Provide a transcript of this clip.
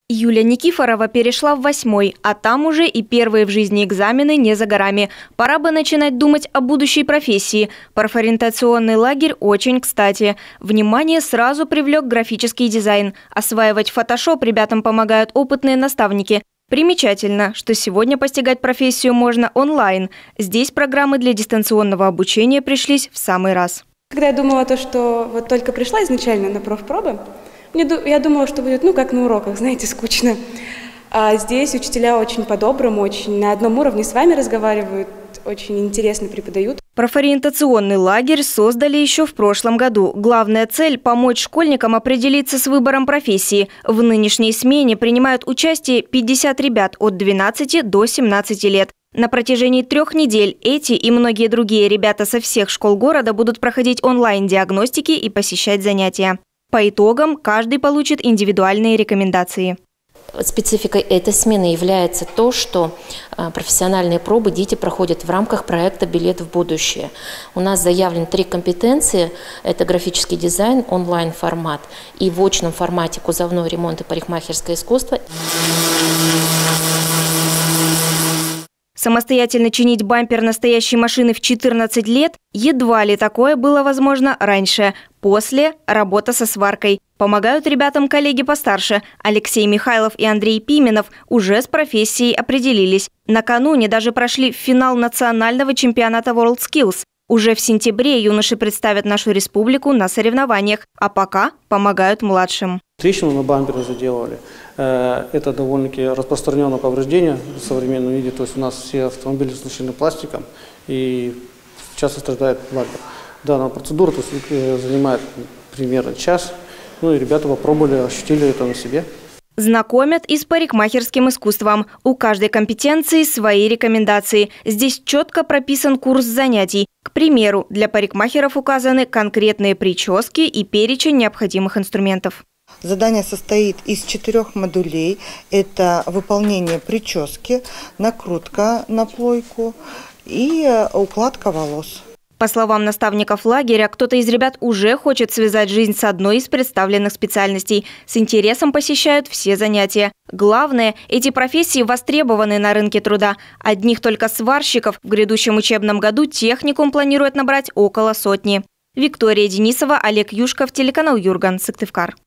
Юля Никифорова перешла в 8-й, а там уже и первые в жизни экзамены не за горами. Пора бы начинать думать о будущей профессии. Профориентационный лагерь очень кстати. Внимание сразу привлек графический дизайн. Осваивать фотошоп ребятам помогают опытные наставники. Примечательно, что сегодня постигать профессию можно онлайн. Здесь программы для дистанционного обучения пришлись в самый раз. Когда я думала, что вот только пришла изначально на профпробы, я думала, что будет, как на уроках, знаете, скучно. А здесь учителя очень по-доброму, очень на одном уровне с вами разговаривают, очень интересно преподают. Профориентационный лагерь создали еще в прошлом году. Главная цель – помочь школьникам определиться с выбором профессии. В нынешней смене принимают участие 50 ребят от 12 до 17 лет. На протяжении 3 недель эти и многие другие ребята со всех школ города будут проходить онлайн-диагностики и посещать занятия. По итогам каждый получит индивидуальные рекомендации. Спецификой этой смены является то, что профессиональные пробы дети проходят в рамках проекта «Билет в будущее». У нас заявлены 3 компетенции – это графический дизайн, онлайн-формат и в очном формате кузовной ремонт и парикмахерское искусство. Самостоятельно чинить бампер настоящей машины в 14 лет едва ли такое было возможно раньше. После – работа со сваркой. Помогают ребятам коллеги постарше. Алексей Михайлов и Андрей Пименов уже с профессией определились. Накануне даже прошли финал национального чемпионата WorldSkills. Уже в сентябре юноши представят нашу республику на соревнованиях, а пока помогают младшим. Трещину на бампере заделали. Это довольно-таки распространенное повреждение в современном виде. То есть у нас все автомобили оснащены пластиком и часто страдает бампер. Данная процедура занимает примерно час. И ребята попробовали, ощутили это на себе. Знакомят и с парикмахерским искусством. У каждой компетенции свои рекомендации. Здесь четко прописан курс занятий. К примеру, для парикмахеров указаны конкретные прически и перечень необходимых инструментов. Задание состоит из 4 модулей. Это выполнение прически, накрутка на плойку и укладка волос. По словам наставников лагеря, кто-то из ребят уже хочет связать жизнь с одной из представленных специальностей. С интересом посещают все занятия. Главное, эти профессии востребованы на рынке труда. Одних только сварщиков в грядущем учебном году техникум планирует набрать около 100. Виктория Денисова, Олег Юшков, телеканал Юрган, Сыктывкар.